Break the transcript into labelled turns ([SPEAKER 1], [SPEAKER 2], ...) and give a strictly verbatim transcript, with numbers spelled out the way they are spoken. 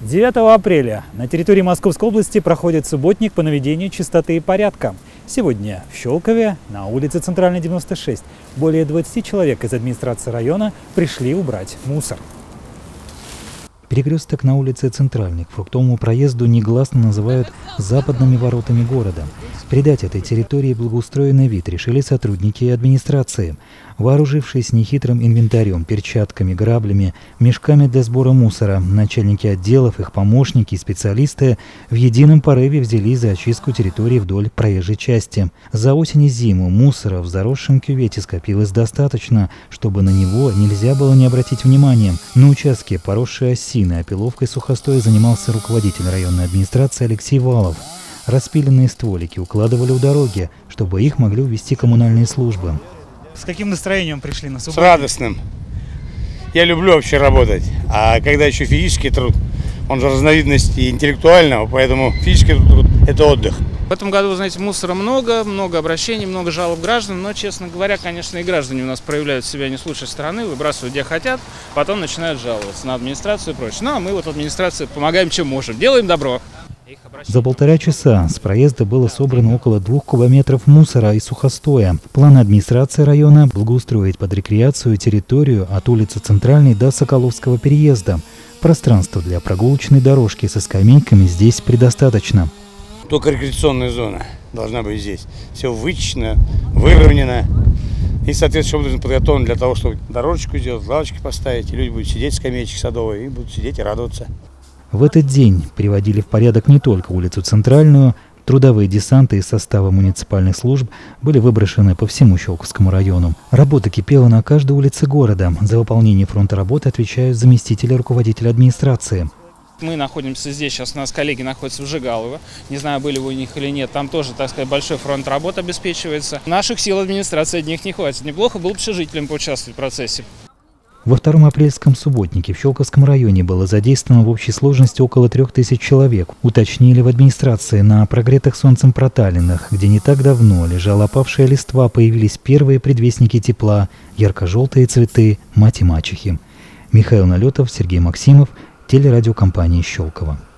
[SPEAKER 1] девятого апреля на территории Московской области проходит субботник по наведению чистоты и порядка. Сегодня в Щелкове на улице Центральной, девяносто шесть, более двадцати человек из администрации района пришли убрать мусор.
[SPEAKER 2] Перекресток на улице Центральной к фруктовому проезду негласно называют западными воротами города. Придать этой территории благоустроенный вид решили сотрудники администрации. Вооружившись нехитрым инвентарем, перчатками, граблями, мешками для сбора мусора, начальники отделов, их помощники и специалисты в едином порыве взялись за очистку территории вдоль проезжей части. За осень и зиму мусора в заросшем кювете скопилось достаточно, чтобы на него нельзя было не обратить внимания. На участке, поросшей осиной, опиловкой сухостоя, занимался руководитель районной администрации Алексей Валов. Распиленные стволики укладывали у дороги, чтобы их могли увезти коммунальные службы.
[SPEAKER 1] С каким настроением пришли на субботу?
[SPEAKER 3] С радостным. Я люблю вообще работать. А когда еще физический труд, он же разновидность интеллектуального, поэтому физический труд – это отдых.
[SPEAKER 4] В этом году, вы знаете, мусора много, много обращений, много жалоб граждан, но, честно говоря, конечно, и граждане у нас проявляют себя не с лучшей стороны, выбрасывают где хотят, потом начинают жаловаться на администрацию и прочее. Ну, а мы вот администрации помогаем, чем можем, делаем добро.
[SPEAKER 2] За полтора часа с проезда было собрано около двух кубометров мусора и сухостоя. План администрации района – благоустроить под рекреацию территорию от улицы Центральной до Соколовского переезда. Пространства для прогулочной дорожки со скамейками здесь предостаточно.
[SPEAKER 3] Только рекреационная зона должна быть здесь. Все вычищено, выровнено. И, соответственно, будет подготовлено для того, чтобы дорожечку сделать, лавочки поставить. И люди будут сидеть в скамеечке садовой и будут сидеть и радоваться.
[SPEAKER 2] В этот день приводили в порядок не только улицу Центральную. Трудовые десанты из состава муниципальных служб были выброшены по всему Щелковскому району. Работа кипела на каждой улице города. За выполнение фронта работы отвечают заместители руководителя администрации.
[SPEAKER 4] Мы находимся здесь, сейчас у нас коллеги находятся в Жигалово. Не знаю, были вы у них или нет, там тоже, так сказать, большой фронт работ обеспечивается. Наших сил администрации одних не хватит. Неплохо было бы еще жителям поучаствовать в процессе.
[SPEAKER 2] Во втором апрельском субботнике в Щелковском районе было задействовано в общей сложности около трех тысяч человек. Уточнили в администрации, на прогретых солнцем проталинах, где не так давно лежала опавшая листва, появились первые предвестники тепла, ярко-желтые цветы, мать и мачехи. Михаил Налетов, Сергей Максимов, телерадиокомпания Щелково.